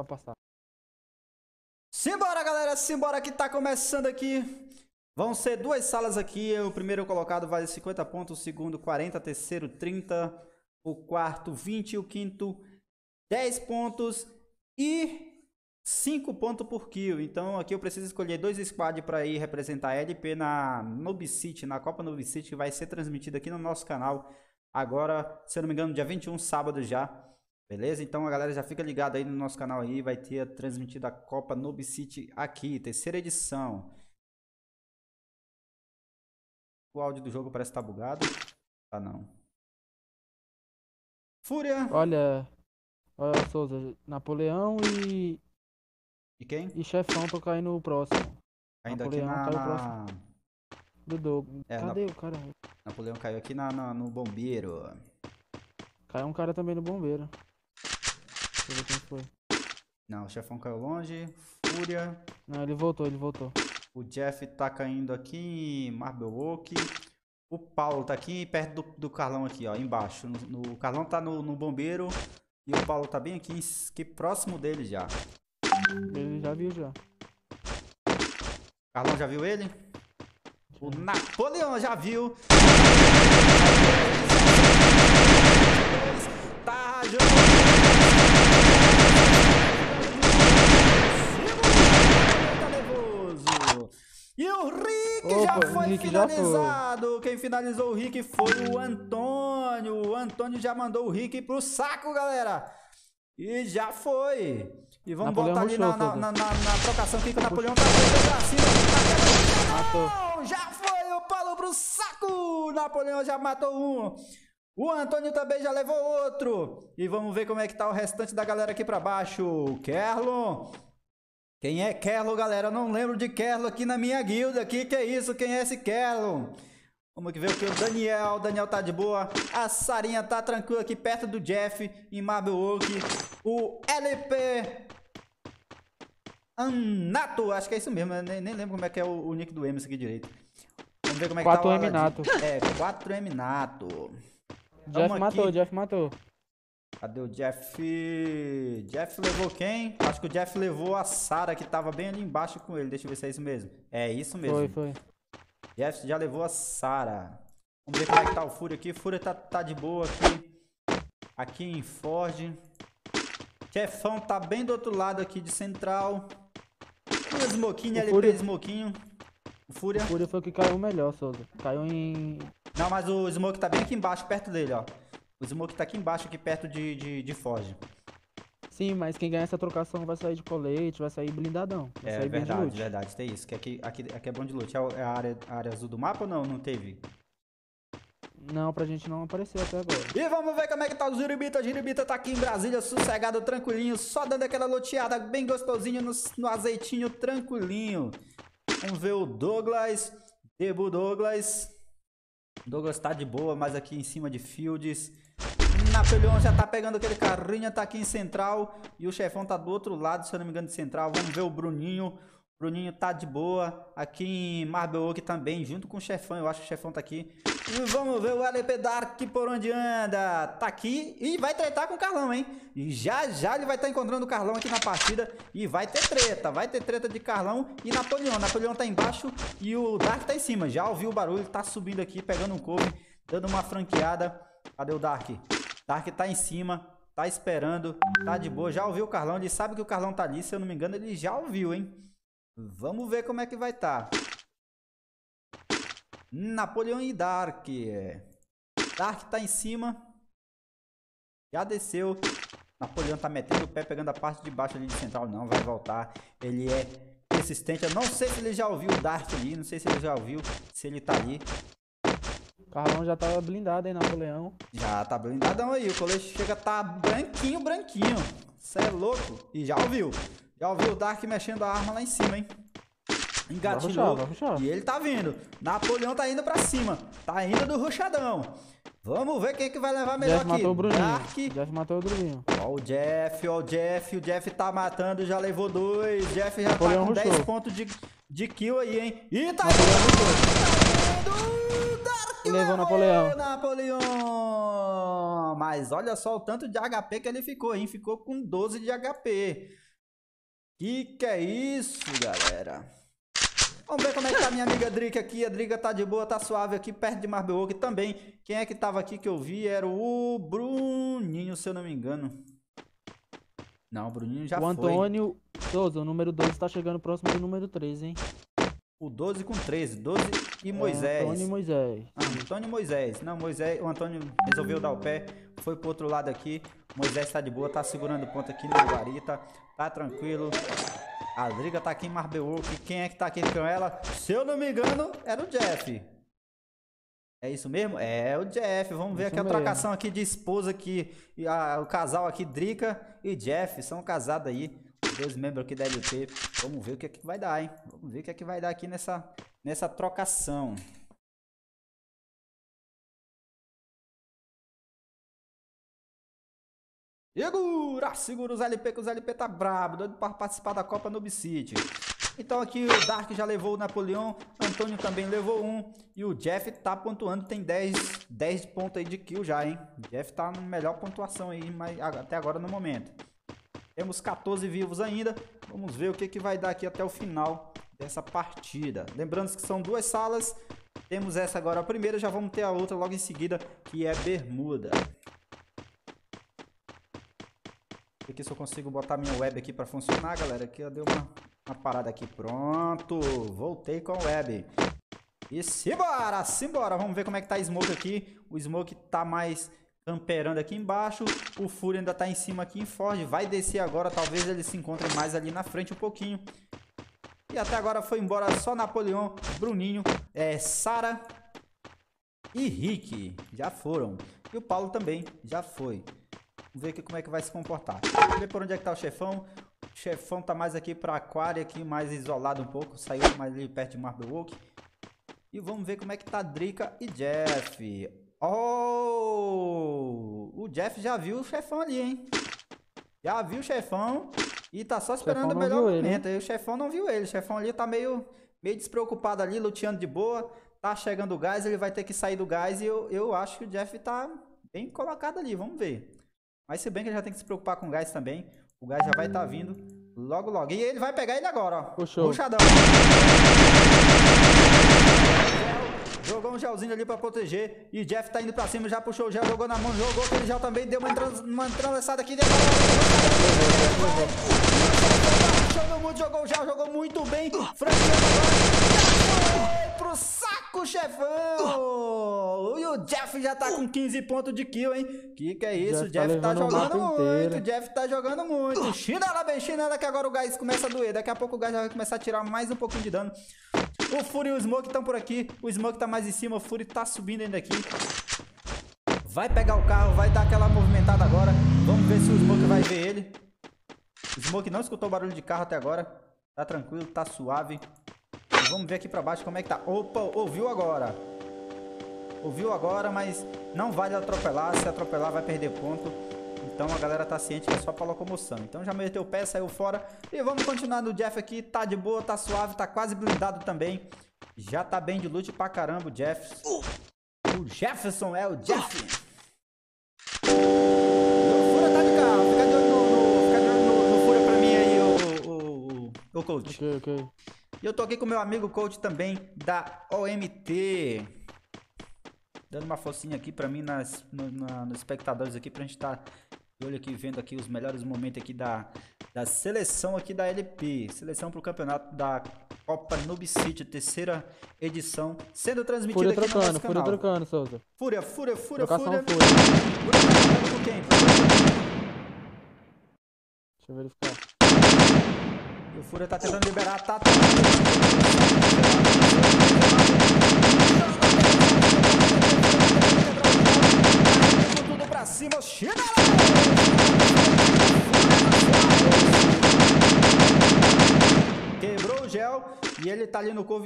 pra passar. Simbora, galera, simbora que tá começando aqui. Vão ser duas salas aqui. O primeiro colocado vale 50 pontos, o segundo 40, o terceiro 30, o quarto 20 e o quinto 10 pontos e 5 pontos por kill. Então aqui eu preciso escolher dois squads para ir representar a LP na Noob City, na Copa Noob City, que vai ser transmitida aqui no nosso canal. Agora, se eu não me engano, dia 21, sábado já. Beleza? Então a galera já fica ligada aí no nosso canal aí, vai ter transmitida a Copa Noob City aqui, terceira edição. O áudio do jogo parece estar bugado. Tá não. Fúria. Olha, Souza, Napoleão E quem? e Chefão tô caindo o próximo. Ainda aqui Napoleão caiu o próximo do Doug. Cadê o cara? Napoleão caiu aqui no bombeiro. Caiu um cara também no bombeiro. Deixa eu ver quem foi. Não, o Chefão caiu longe. Fúria. Não, ele voltou. O Jeff tá caindo aqui em Marble Oak. O Paulo tá aqui perto do Carlão aqui, ó, embaixo. O Carlão tá no bombeiro e o Paulo tá bem aqui próximo dele já. Ele já viu já. O Carlão já viu ele? O Napoleão já viu. Tá E o Rick já foi finalizado. Quem finalizou o Rick foi o Antônio. O Antônio já mandou o Rick pro saco, galera. E já foi. E vamos voltar ali na trocação aqui que o Napoleão tá pra cima. Matou. Já foi o Paulo pro saco. O Napoleão já matou um. O Antônio também já levou outro. E vamos ver como é que tá o restante da galera aqui pra baixo. Kerlon. Quem é Kerlon, galera? Eu não lembro de Kerlon aqui na minha guilda. Aqui, que é isso? Quem é esse Kerlon? Vamos aqui ver o que o Daniel. O Daniel tá de boa. A Sarinha tá tranquila aqui perto do Jeff em Marble Oak. O LP Anato. Acho que é isso mesmo. Eu nem lembro como é que é o nick do Emerson aqui direito. Vamos ver como é que tá o 4M Nato. É, 4M Nato. Jeff matou. Cadê o Jeff? Jeff levou quem? Acho que o Jeff levou a Sara, que tava bem ali embaixo com ele. Deixa eu ver se é isso mesmo. É isso mesmo. Foi. Jeff já levou a Sara. Vamos ver como é que tá o Fúria aqui. O Fúria tá de boa aqui. Aqui em Ford. Chefão tá bem do outro lado aqui de central. O Smokinho, LP Smokinho. O Fúria foi o que caiu melhor, Souza. Caiu em... Não, mas o Smoke tá bem aqui embaixo, perto dele, ó. O Smoke tá aqui embaixo, aqui perto de Forge. Sim, mas quem ganhar essa trocação vai sair de colete, vai sair blindadão. Vai sair verdade, tem isso. Que aqui é bom de loot. É a área azul do mapa ou não? Não teve? Não, pra gente não apareceu até agora. E vamos ver como é que tá o Jiribita. O Jiribita tá aqui em Brasília, sossegado, tranquilinho, só dando aquela loteada bem gostosinho no azeitinho, tranquilinho. Vamos ver o Douglas. Debu Douglas. Douglas tá de boa, mas aqui em cima de Fields. Napoleão já tá pegando aquele carrinho, tá aqui em central. E o Chefão tá do outro lado, se eu não me engano, de central. Vamos ver o Bruninho. Bruninho tá de boa. Aqui em Marble Oak também, junto com o Chefão. Eu acho que o Chefão tá aqui. E vamos ver o LP Dark por onde anda. Tá aqui e vai tretar com o Carlão, hein? E já ele vai estar encontrando o Carlão aqui na partida. E vai ter treta. Vai ter treta de Carlão e Napoleão. Napoleão tá embaixo e o Dark tá em cima. Já ouviu o barulho, tá subindo aqui, pegando um cover, dando uma franqueada. Cadê o Dark? Dark tá em cima, tá esperando, tá de boa. Já ouviu o Carlão, ele sabe que o Carlão tá ali. Se eu não me engano, ele já ouviu, hein? Vamos ver como é que vai tá. Napoleão e Dark. Dark tá em cima. Já desceu. Napoleão tá metendo o pé, pegando a parte de baixo ali de central. Não, vai voltar. Ele é persistente. Eu não sei se ele já ouviu o Dark ali. Não sei se ele já ouviu. Se ele tá ali. O Carlão já tava blindado aí, Napoleão. Já tá blindadão aí. O colete chega a tá branquinho. Cê é louco. E já ouviu. Já ouviu o Dark mexendo a arma lá em cima, hein? Engatilhou. Vai rushar. E ele tá vindo. Napoleão tá indo pra cima. Tá indo do rushadão. Vamos ver quem é que vai levar melhor Jeff aqui. Matou o Bruninho. Dark. Jeff matou o Bruninho. Ó o Jeff. O Jeff tá matando. Já levou 2. Jeff já Napoleão tá com rushou. 10 pontos de kill aí, hein? E tá indo. Dark levou Napoleão. Mas olha só o tanto de HP que ele ficou, hein? Ficou com 12 de HP. Que é isso, galera? Vamos ver como é que tá minha amiga Drica aqui. A Drica tá de boa, tá suave aqui, perto de Marble Oak também. Quem é que tava aqui que eu vi era o Bruninho, se eu não me engano. Não, o Bruninho já foi. O Antônio Souza, o número 12 tá chegando próximo do número 13, hein? O 12 com 13. 12 e Moisés. Antônio e Moisés. Antônio e Moisés. Não, Moisés, o Antônio resolveu dar o pé. Foi pro outro lado aqui. Moisés tá de boa, tá segurando o ponto aqui na guarita. Tá tranquilo. A Drica tá aqui em Marble Oak. Quem é que tá aqui com ela? Se eu não me engano, era o Jeff. É isso mesmo? É o Jeff. Vamos ver Isso aqui a mesmo. trocação aqui de esposa aqui. O casal aqui, Drica e Jeff, são casados aí. Os dois membros aqui da LP. Vamos ver o que é que vai dar, hein? Vamos ver o que é que vai dar aqui nessa trocação. Segura os LP, que os LP tá brabo, doido para participar da Copa Noob City. Então aqui o Dark já levou o Napoleão, Antônio também levou um. E o Jeff tá pontuando, tem 10 pontos aí de kill já, hein? O Jeff tá na melhor pontuação aí, mas até agora no momento. Temos 14 vivos ainda. Vamos ver o que vai dar aqui até o final dessa partida. Lembrando que são duas salas. Temos essa agora a primeira, já vamos ter a outra logo em seguida, que é Bermuda. Aqui se eu consigo botar minha web aqui para funcionar, galera. Aqui eu dei uma parada aqui. Pronto, voltei com a web. E simbora. Vamos ver como é que tá a Smoke aqui. O Smoke tá mais camperando aqui embaixo. O Fury ainda tá em cima aqui em Ford. Vai descer agora, talvez ele se encontre mais ali na frente um pouquinho. E até agora foi embora só Napoleão, Bruninho, Sara e Rick. Já foram. E o Paulo também já foi. Vamos ver aqui como é que vai se comportar. Vamos ver por onde é que tá o chefão. O chefão tá mais aqui pra Aquário, aqui mais isolado um pouco. Saiu mais ali perto de Marble Oak. E vamos ver como é que tá Drica e Jeff. Oh! O Jeff já viu o chefão ali, hein? Já viu o chefão e tá só esperando o melhor momento. Aí o chefão não viu ele. O chefão ali tá meio despreocupado ali, luteando de boa. Tá chegando o gás, ele vai ter que sair do gás. E eu acho que o Jeff tá bem colocado ali. Vamos ver. Mas se bem que ele já tem que se preocupar com o gás também. O gás já vai estar vindo logo, logo. E ele vai pegar ele agora, ó. Puxou. Puxadão. Jogou um gelzinho ali pra proteger. E Jeff tá indo pra cima, já puxou o gel, jogou na mão, jogou aquele gel também. Deu uma trançada aqui. Jogou o gel, jogou muito bem. Franqueando agora. Foi pro saco, chefão. E o Jeff já tá com 15 pontos de kill, hein? Que é isso? O Jeff tá jogando muito. O Jeff tá jogando muito. Chinela bem, chinela, que agora o gás começa a doer. Daqui a pouco o gás já vai começar a tirar mais um pouquinho de dano. O Fury e o Smoke estão por aqui. O Smoke tá mais em cima. O Fury tá subindo ainda aqui. Vai pegar o carro. Vai dar aquela movimentada agora. Vamos ver se o Smoke vai ver ele. O Smoke não escutou o barulho de carro até agora. Tá tranquilo, tá suave. E vamos ver aqui pra baixo como é que tá. Opa, ouviu agora. Ouviu agora, mas não vale atropelar. Se atropelar vai perder ponto. Então a galera tá ciente que é só pra locomoção. Então já meteu o pé, saiu fora. E vamos continuar no Jeff aqui. Tá de boa, tá suave, tá quase blindado também. Já tá bem de loot pra caramba o Jeff. O Jefferson é o Jeff. O Fura tá de carro. Fica de olho no Fura pra mim aí, o coach. Ok. E eu tô aqui com meu amigo coach também da OMT. Dando uma forcinha aqui pra mim nos espectadores aqui, pra gente estar de olho aqui, vendo aqui os melhores momentos aqui da seleção aqui da LP. Seleção pro campeonato da Copa Noob City, terceira edição, sendo transmitida aqui no nosso canal. Fúria trocando, Souza. Fúria. Trocação Fúria. Com quem? Deixa eu verificar. E o Fúria tá tentando liberar, tá tudo pra cima, quebrou o gel e ele tá ali no couve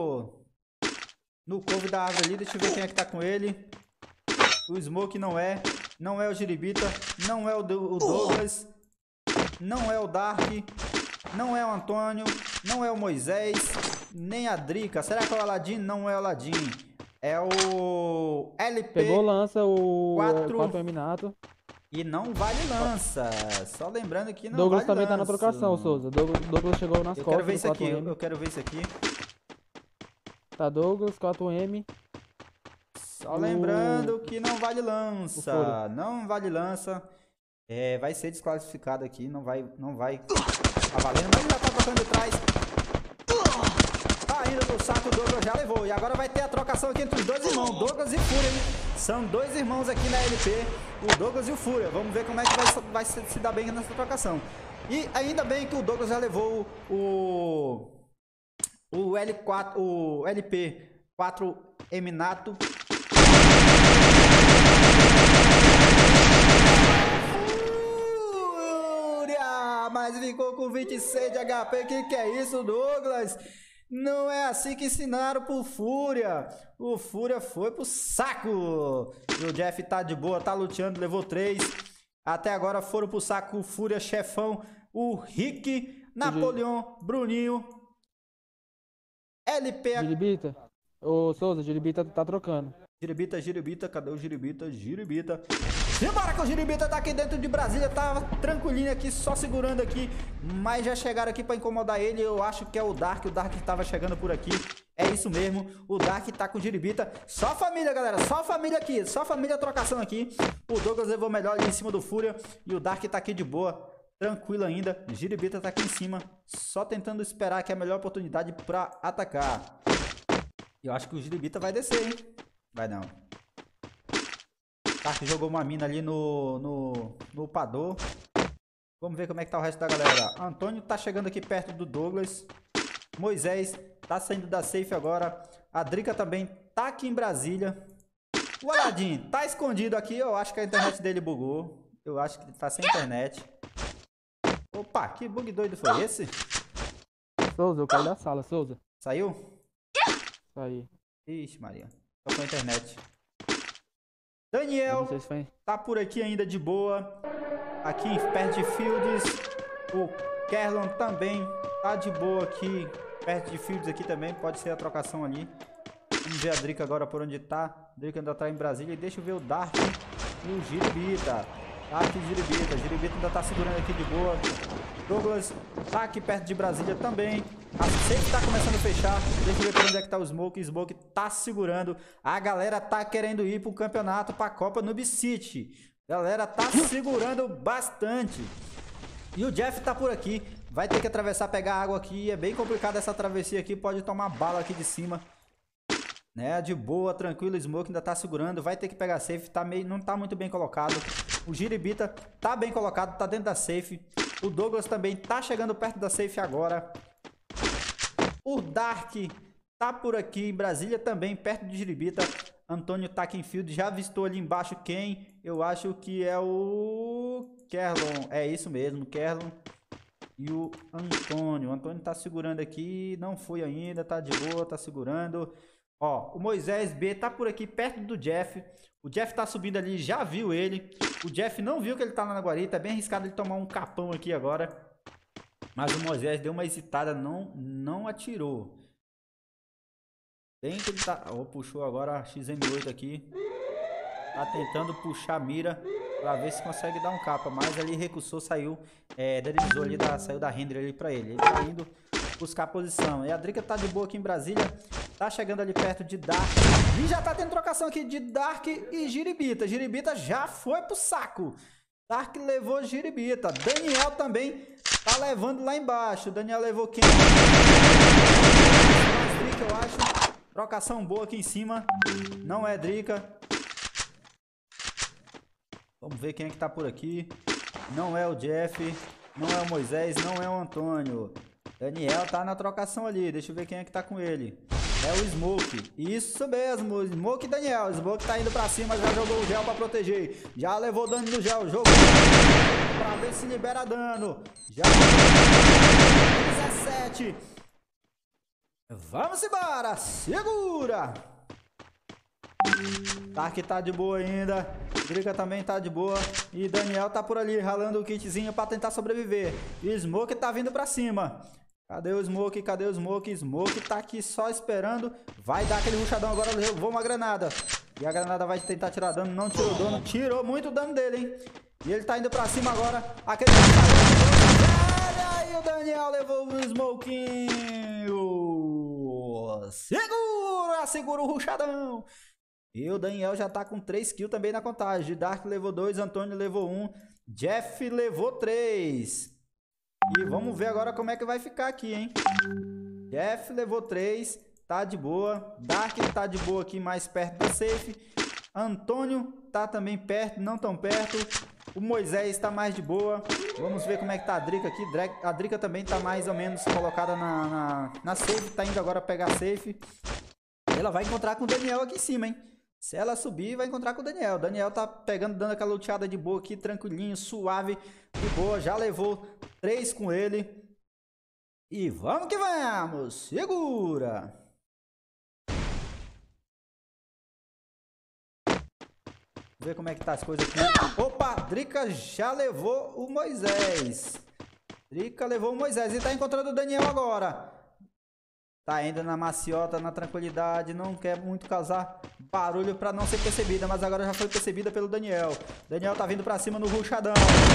da árvore ali. Deixa eu ver quem é que tá com ele. O Smoke não é o Jiribita, não é o Douglas, não é o Dark, não é o Antônio, não é o Moisés, nem a Drica. Será que é o Aladdin? Não é o Aladdin. É o LP. Pegou, lança o 4 4 Eminato. E não vale lança. Só lembrando que não Douglas vale também tá na lança. trocação, Souza. Douglas chegou nas Eu costas quero ver do isso aqui. 4M. Eu quero ver isso aqui. Tá Douglas, 4M. Só lembrando que não vale lança. Fúria. Não vale lança. É, vai ser desclassificado aqui. Não vai tá valendo. Mas ele já tá tocando de trás. Tá indo no saco, o Douglas já levou. E agora vai ter a trocação aqui entre os dois irmãos, Douglas e Fúria, hein? São dois irmãos aqui na LP, o Douglas e o Fúria. Vamos ver como é que vai se dar bem nessa trocação. E ainda bem que o Douglas já levou o L4, o LP 4M Nato. Fúria! Mas ficou com 26 de HP. Que é isso, Douglas? Não é assim que ensinaram pro Fúria. O Fúria foi pro saco. E o Jeff tá de boa, tá luteando, levou 3. Até agora foram pro saco o Fúria, Chefão, o Rick, Napoleão, Bruninho, LP. Giribita. Ô, Souza, Giribita tá trocando. Giribita, cadê o Giribita? Giribita. Simbora que o Giribita tá aqui dentro de Brasília, tá tranquilinho aqui, só segurando aqui. Mas já chegaram aqui pra incomodar ele, eu acho que é o Dark tava chegando por aqui. É isso mesmo, o Dark tá com o Giribita. Só família, galera, só família aqui, só família trocação aqui. O Douglas levou melhor ali em cima do Fúria e o Dark tá aqui de boa, tranquilo ainda. O Giribita tá aqui em cima, só tentando esperar que é a melhor oportunidade pra atacar. Eu acho que o Giribita vai descer, hein? Vai não. Dark jogou uma mina ali no upador. Vamos ver como é que tá o resto da galera. Antônio tá chegando aqui perto do Douglas. Moisés tá saindo da safe agora. A Drica também tá aqui em Brasília. O Aladim tá escondido aqui. Eu acho que a internet dele bugou. Eu acho que ele tá sem internet. Opa, que bug doido foi esse? Souza, eu caí da sala, Souza. Saiu? Aí. Ixi, Maria. Tô com a internet. Daniel tá por aqui ainda de boa. Aqui perto de Fields. O Kerlon também tá de boa aqui. Perto de Fields aqui também. Pode ser a trocação ali. Vamos ver a Drica agora por onde tá. A Drica ainda tá em Brasília. E deixa eu ver o Dark e o Giribita. Dark e Giribita. Giribita ainda tá segurando aqui de boa. Douglas tá aqui perto de Brasília também. A safe tá começando a fechar. Deixa eu ver por onde é que tá o Smoke. Smoke tá segurando. A galera tá querendo ir pro campeonato, pra Copa Noob City. Galera tá segurando bastante. E o Jeff tá por aqui. Vai ter que atravessar, pegar água aqui. É bem complicado essa travessia aqui. Pode tomar bala aqui de cima. Né? De boa, tranquilo. O Smoke ainda tá segurando. Vai ter que pegar safe. Tá meio, não tá muito bem colocado. O Giribita tá bem colocado. Tá dentro da safe. O Douglas também tá chegando perto da safe agora. O Dark tá por aqui em Brasília também, perto de Giribita. Antônio tá aqui em field. Já avistou ali embaixo quem? Eu acho que é o Kerlon. É isso mesmo, Kerlon. E o Antônio. O Antônio tá segurando aqui. Não foi ainda, tá de boa, tá segurando. Ó, o Moisés B tá por aqui perto do Jeff. O Jeff tá subindo ali, já viu ele. O Jeff não viu que ele tá na guarita. É bem arriscado ele tomar um capão aqui agora. Mas o Moisés deu uma hesitada, não atirou. Bem que ele tá... Oh, puxou agora a XM8 aqui. Tá tentando puxar a mira pra ver se consegue dar um capa. Mas ali recusou, saiu. Deslizou ali, saiu da render ali pra ele. Ele tá indo buscar a posição. E a Drica tá de boa aqui em Brasília. Tá chegando ali perto de Dark. E já tá tendo trocação aqui de Dark e Giribita. Giribita já foi pro saco. Dark levou Giribita. Daniel também tá levando lá embaixo. Daniel levou quem? Drica, eu acho. Trocação boa aqui em cima. Não é Drica. Vamos ver quem é que tá por aqui. Não é o Jeff. Não é o Moisés. Não é o Antônio. Daniel tá na trocação ali. Deixa eu ver quem é que tá com ele. É o Smoke. Isso mesmo. Smoke e Daniel. Smoke tá indo pra cima. Já jogou o gel pra proteger. Já levou dano no gel. Jogou pra ver se libera dano. Já 17. Vamos embora. Segura. Dark tá de boa ainda. Drica também tá de boa. E Daniel tá por ali ralando o kitzinho pra tentar sobreviver. E Smoke tá vindo pra cima. Cadê o Smoke? Cadê o Smoke? Smoke tá aqui só esperando. Vai dar aquele rushadão agora. Levou uma granada. E a granada vai tentar tirar dano. Não tirou dano. Tirou muito dano dele, hein? E ele tá indo pra cima agora. Aquele... Olha aí, o Daniel levou o smokinho. Segura o rushadão. E o Daniel já tá com 3 kills também na contagem. Dark levou 2, Antônio levou 1, Jeff levou 3. E vamos ver agora como é que vai ficar aqui, hein? Jeff levou 3, tá de boa. Dark tá de boa aqui, mais perto da safe. Antônio tá também perto, não tão perto. O Moisés tá mais de boa. Vamos ver como é que tá a Drica aqui. A Drica também tá mais ou menos colocada na safe. Tá indo agora pegar safe. Ela vai encontrar com o Daniel aqui em cima, hein? Se ela subir, vai encontrar com o Daniel. O Daniel tá pegando, dando aquela luteada de boa aqui, tranquilinho, suave, de boa. Já levou 3 com ele. E vamos que vamos! Segura! Vamos ver como é que tá as coisas aqui. Opa! Drica já levou o Moisés. Drica levou o Moisés. E tá encontrando o Daniel agora. Tá ainda na maciota, na tranquilidade. Não quer muito causar barulho pra não ser percebida. Mas agora já foi percebida pelo Daniel. Daniel tá vindo pra cima no rushadão.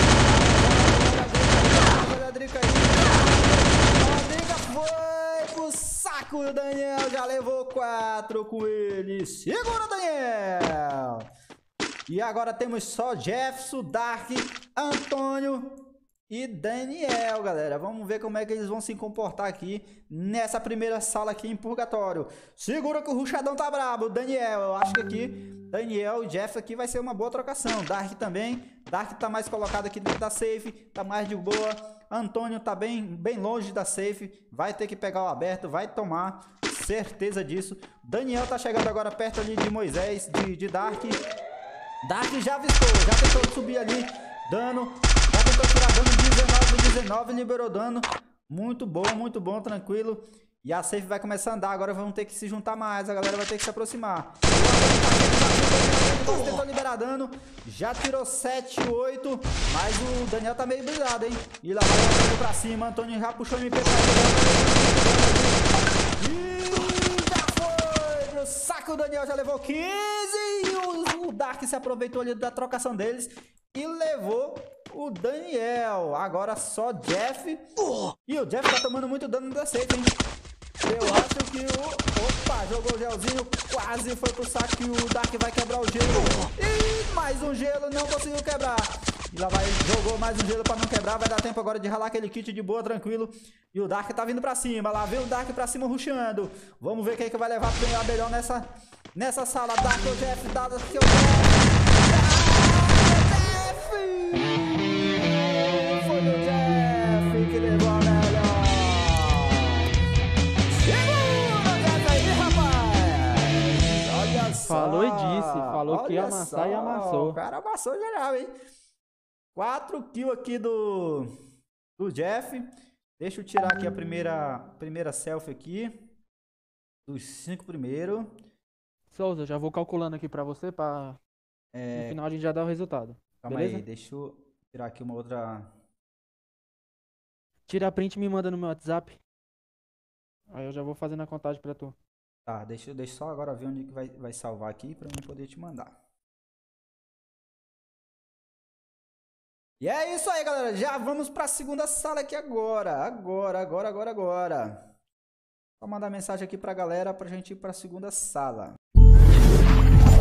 Olha a Drica aí. A Drica foi pro saco. O Daniel já levou 4 com ele. Segura, Daniel. E agora temos só Jefferson, Dark, Antônio e Daniel, galera. Vamos ver como é que eles vão se comportar aqui nessa primeira sala aqui em Purgatório. Segura que o rushadão tá brabo. Daniel, eu acho que aqui Daniel e Jeff aqui vai ser uma boa trocação. Dark também. Dark tá mais colocado aqui dentro da safe, tá mais de boa. Antônio tá bem longe da safe. Vai ter que pegar o aberto, vai tomar. Certeza disso. Daniel tá chegando agora perto ali de Moisés, de Dark. Dark já avistou, já tentou subir ali, dano, já tentou tirar dano, 19, liberou dano, muito bom, tranquilo. E a safe vai começar a andar, agora vamos ter que se juntar mais, a galera vai ter que se aproximar. Tentou liberar dano, já tirou 7, 8, mas o Daniel tá meio brisado, hein. E lá vai o Antônio pra cima, Antônio já puxou o MP pra ele. Já foi pro saco, o Daniel já levou 15 e o Dark se aproveitou ali da trocação deles e levou o Daniel. Agora só Jeff. E o Jeff tá tomando muito dano da safe, hein? Eu acho que o... Opa, jogou o gelzinho, quase foi pro saco e o Dark vai quebrar o gelo. E mais um gelo, não conseguiu quebrar. E lá vai, jogou mais um gelo pra não quebrar. Vai dar tempo agora de ralar aquele kit de boa, tranquilo. E o Dark tá vindo pra cima. Lá vem o Dark pra cima rushando. Vamos ver quem é que vai levar a melhor nessa sala. Dark ou Jeff, dado que eu... Foi o Jeff que levou a melhor. Segura o Jeff aí, rapaz. Olha só. Falou e disse. Falou que ia amassar e amassou. O cara amassou geral, hein? 4 kills aqui do Jeff. Deixa eu tirar aqui a primeira selfie aqui. Dos 5 primeiros. Souza, já vou calculando aqui pra você, pra no final a gente já dá o resultado. Calma beleza? aí, deixa eu tirar aqui uma outra. Tira a print e me manda no meu WhatsApp. Aí eu já vou fazendo a contagem pra tu. Tá, deixa só agora ver onde que vai salvar aqui pra eu poder te mandar. E é isso aí, galera. Já vamos pra segunda sala aqui agora. Agora. Vou mandar mensagem aqui pra galera pra gente ir pra segunda sala.